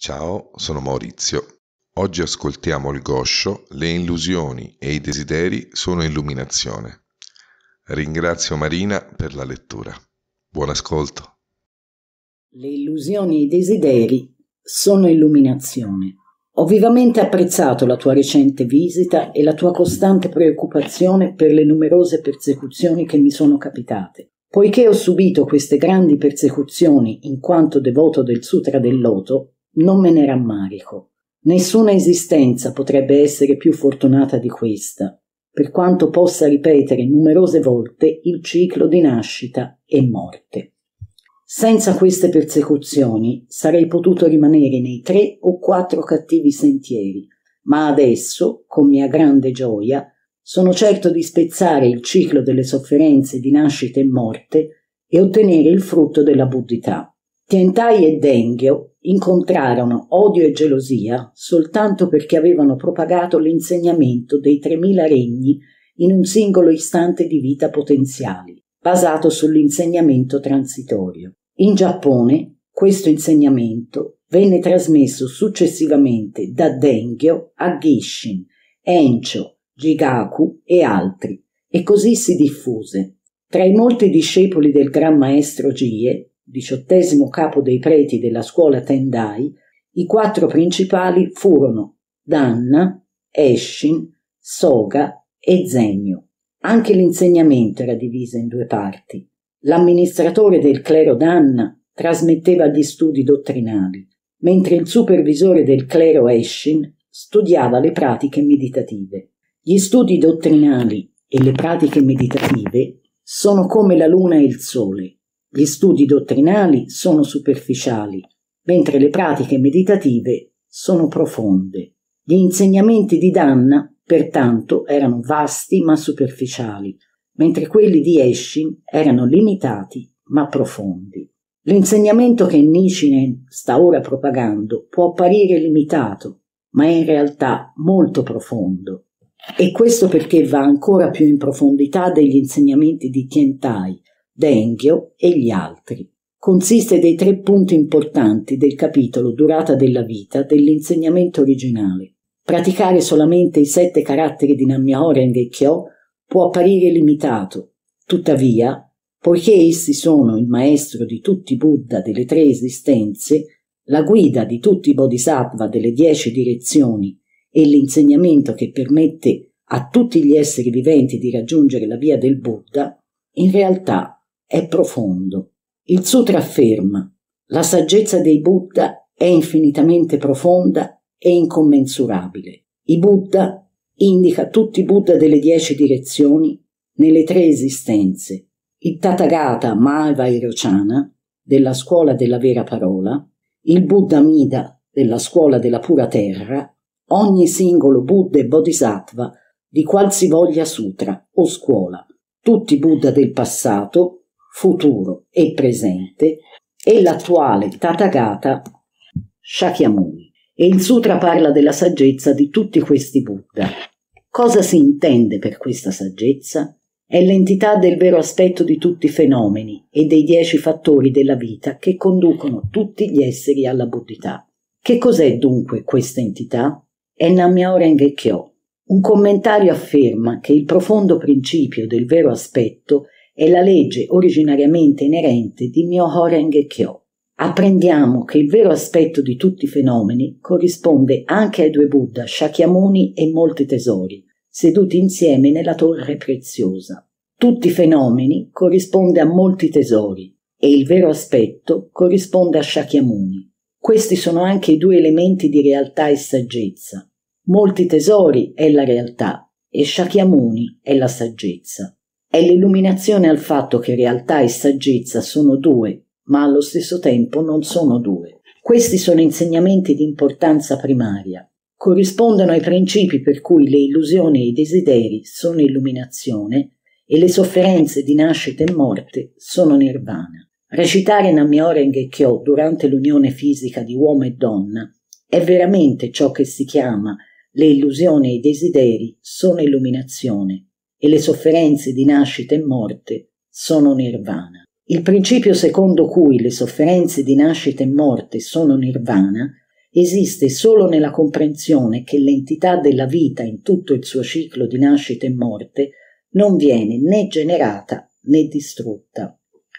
Ciao, sono Maurizio. Oggi ascoltiamo il Goscio, le illusioni e i desideri sono illuminazione. Ringrazio Marina per la lettura. Buon ascolto. Le illusioni e i desideri sono illuminazione. Ho vivamente apprezzato la tua recente visita e la tua costante preoccupazione per le numerose persecuzioni che mi sono capitate. Poiché ho subito queste grandi persecuzioni in quanto devoto del Sutra del Loto, non me ne rammarico. Nessuna esistenza potrebbe essere più fortunata di questa, per quanto possa ripetere numerose volte il ciclo di nascita e morte. Senza queste persecuzioni sarei potuto rimanere nei 3 o 4 cattivi sentieri, ma adesso, con mia grande gioia, sono certo di spezzare il ciclo delle sofferenze di nascita e morte e ottenere il frutto della buddhità. Tiantai e Dengyo incontrarono odio e gelosia soltanto perché avevano propagato l'insegnamento dei 3000 regni in un singolo istante di vita potenziali, basato sull'insegnamento transitorio. In Giappone questo insegnamento venne trasmesso successivamente da Dengyo a Gishin, Encho, Jigaku e altri, e così si diffuse. Tra i molti discepoli del Gran Maestro Jie, 18° capo dei preti della scuola Tendai, i 4 principali furono Danna, Eshin, Soga e Zenyo. Anche l'insegnamento era diviso in 2 parti. L'amministratore del clero Danna trasmetteva gli studi dottrinali, mentre il supervisore del clero Eshin studiava le pratiche meditative. Gli studi dottrinali e le pratiche meditative sono come la luna e il sole. Gli studi dottrinali sono superficiali, mentre le pratiche meditative sono profonde. Gli insegnamenti di Danna, pertanto, erano vasti ma superficiali, mentre quelli di Eshin erano limitati ma profondi. L'insegnamento che Nichiren sta ora propagando può apparire limitato, ma è in realtà molto profondo. E questo perché va ancora più in profondità degli insegnamenti di Tiantai, Dengyo e gli altri. Consiste dei 3 punti importanti del capitolo durata della vita dell'insegnamento originale. Praticare solamente i 7 caratteri di Nam-myoho Renge Kyo può apparire limitato. Tuttavia, poiché essi sono il maestro di tutti i Buddha delle 3 esistenze, la guida di tutti i Bodhisattva delle 10 direzioni e l'insegnamento che permette a tutti gli esseri viventi di raggiungere la via del Buddha, in realtà è profondo. Il sutra afferma: la saggezza dei Buddha è infinitamente profonda e incommensurabile. I Buddha indica tutti i Buddha delle 10 direzioni nelle 3 esistenze. Il Tathagata Mahavairocana della scuola della vera parola, il Buddha Mida della scuola della pura terra, ogni singolo Buddha e Bodhisattva di qualsivoglia sutra o scuola, tutti i Buddha del passato, futuro e presente, e l'attuale Tathagata Shakyamuni. E il sutra parla della saggezza di tutti questi Buddha. Cosa si intende per questa saggezza? È l'entità del vero aspetto di tutti i fenomeni e dei 10 fattori della vita che conducono tutti gli esseri alla buddhità. Che cos'è dunque questa entità? È Nam-myoho Renge Kyo. Un commentario afferma che il profondo principio del vero aspetto è la legge originariamente inerente di Myoho Renge Kyo. Apprendiamo che il vero aspetto di tutti i fenomeni corrisponde anche ai 2 Buddha, Shakyamuni e molti tesori, seduti insieme nella torre preziosa. Tutti i fenomeni corrisponde a molti tesori e il vero aspetto corrisponde a Shakyamuni. Questi sono anche i 2 elementi di realtà e saggezza. Molti tesori è la realtà e Shakyamuni è la saggezza. È l'illuminazione al fatto che realtà e saggezza sono 2, ma allo stesso tempo non sono 2. Questi sono insegnamenti di importanza primaria. Corrispondono ai principi per cui le illusioni e i desideri sono illuminazione e le sofferenze di nascita e morte sono nirvana. Recitare Nam-myoho Renge Kyo durante l'unione fisica di uomo e donna è veramente ciò che si chiama le illusioni e i desideri sono illuminazione e le sofferenze di nascita e morte sono nirvana. Il principio secondo cui le sofferenze di nascita e morte sono nirvana esiste solo nella comprensione che l'entità della vita in tutto il suo ciclo di nascita e morte non viene né generata né distrutta.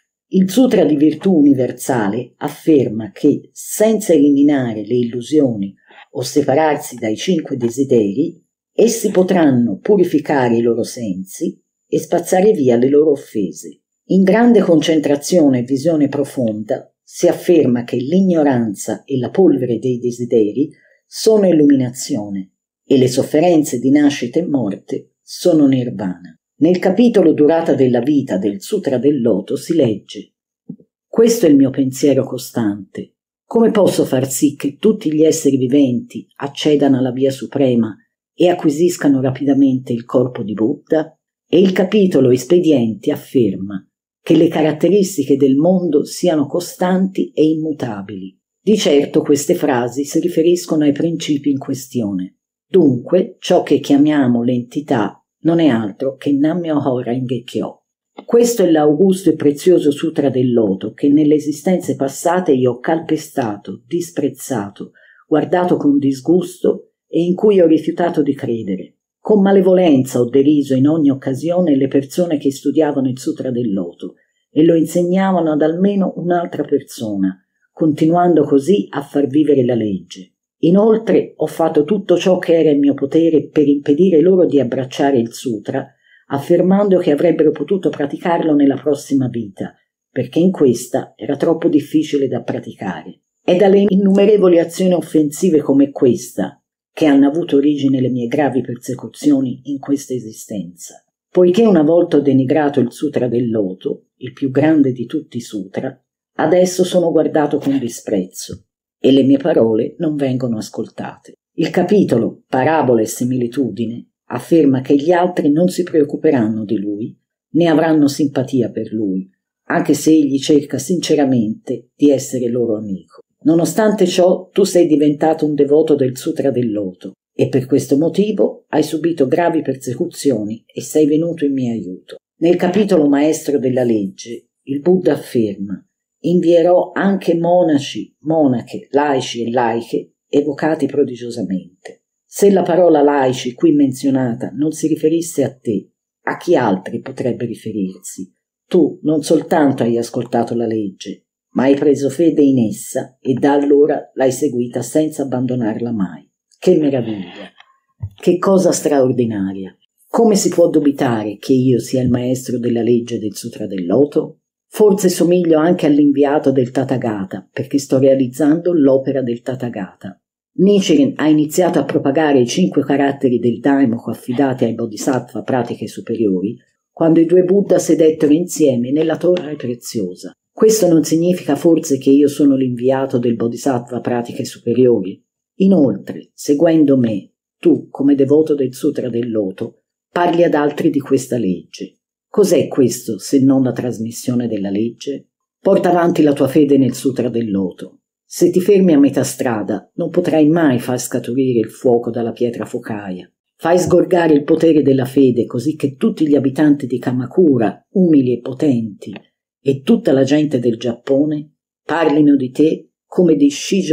Il Sutra di Virtù Universale afferma che, senza eliminare le illusioni o separarsi dai 5 desideri, essi potranno purificare i loro sensi e spazzare via le loro offese. In grande concentrazione e visione profonda si afferma che l'ignoranza e la polvere dei desideri sono illuminazione e le sofferenze di nascita e morte sono nirvana. Nel capitolo Durata della vita del Sutra del Loto si legge: questo è il mio pensiero costante. Come posso far sì che tutti gli esseri viventi accedano alla via suprema e acquisiscano rapidamente il corpo di Buddha? E il capitolo Espedienti afferma che le caratteristiche del mondo siano costanti e immutabili. Di certo queste frasi si riferiscono ai principi in questione. Dunque, ciò che chiamiamo l'entità non è altro che Nam-myoho Renge-kyo. Questo è l'augusto e prezioso Sutra del Loto che nelle esistenze passate io ho calpestato, disprezzato, guardato con disgusto e in cui ho rifiutato di credere. Con malevolenza ho deriso in ogni occasione le persone che studiavano il Sutra del Loto e lo insegnavano ad almeno un'altra persona, continuando così a far vivere la legge. Inoltre ho fatto tutto ciò che era in mio potere per impedire loro di abbracciare il Sutra, affermando che avrebbero potuto praticarlo nella prossima vita, perché in questa era troppo difficile da praticare. È dalle innumerevoli azioni offensive come questa che hanno avuto origine le mie gravi persecuzioni in questa esistenza. Poiché una volta ho denigrato il Sutra del Loto, il più grande di tutti i sutra, adesso sono guardato con disprezzo e le mie parole non vengono ascoltate. Il capitolo Parabole e similitudine afferma che gli altri non si preoccuperanno di lui, né avranno simpatia per lui, anche se egli cerca sinceramente di essere loro amico. Nonostante ciò, tu sei diventato un devoto del Sutra del Loto e per questo motivo hai subito gravi persecuzioni e sei venuto in mio aiuto. Nel capitolo Maestro della legge, il Buddha afferma: invierò anche monaci, monache, laici e laiche evocati prodigiosamente. Se la parola laici qui menzionata non si riferisse a te, a chi altri potrebbe riferirsi? Tu non soltanto hai ascoltato la legge, ma hai preso fede in essa e da allora l'hai seguita senza abbandonarla mai. Che meraviglia! Che cosa straordinaria! Come si può dubitare che io sia il maestro della legge del Sutra del Loto? Forse somiglio anche all'inviato del Tathagata, perché sto realizzando l'opera del Tathagata. Nichiren ha iniziato a propagare i 5 caratteri del Daimoku affidati ai Bodhisattva pratiche superiori quando i 2 Buddha sedettero insieme nella torre preziosa. Questo non significa forse che io sono l'inviato del Bodhisattva pratiche superiori? Inoltre, seguendo me, tu, come devoto del Sutra del Loto, parli ad altri di questa legge. Cos'è questo se non la trasmissione della legge? Porta avanti la tua fede nel Sutra del Loto. Se ti fermi a metà strada, non potrai mai far scaturire il fuoco dalla pietra focaia. Fai sgorgare il potere della fede così che tutti gli abitanti di Kamakura, umili e potenti, e tutta la gente del Giappone parlino di te come di Shijo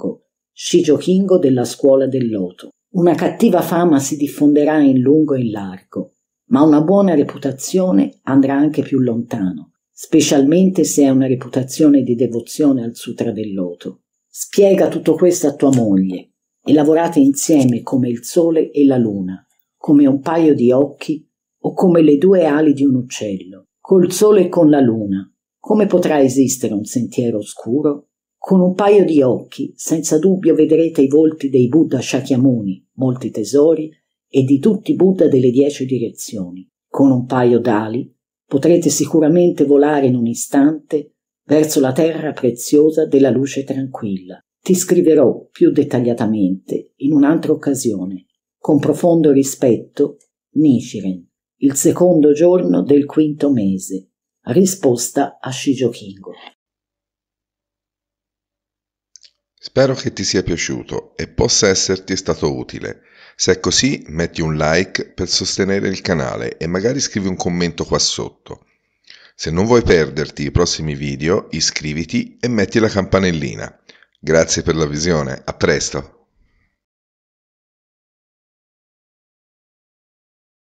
Kingo della scuola del Loto. Una cattiva fama si diffonderà in lungo e in largo, ma una buona reputazione andrà anche più lontano, specialmente se è una reputazione di devozione al Sutra del Loto. Spiega tutto questo a tua moglie e lavorate insieme come il sole e la luna, come un paio di occhi o come le 2 ali di un uccello. Col sole e con la luna, come potrà esistere un sentiero oscuro? Con un paio di occhi, senza dubbio vedrete i volti dei Buddha Shakyamuni, molti tesori, e di tutti i Buddha delle 10 direzioni. Con un paio d'ali potrete sicuramente volare in un istante verso la terra preziosa della luce tranquilla. Ti scriverò più dettagliatamente in un'altra occasione. Con profondo rispetto, Nichiren. Il secondo giorno del 5° mese. Risposta a Shijo Kingo. Spero che ti sia piaciuto e possa esserti stato utile. Se è così, metti un like per sostenere il canale e magari scrivi un commento qua sotto. Se non vuoi perderti i prossimi video, iscriviti e metti la campanellina. Grazie per la visione, a presto!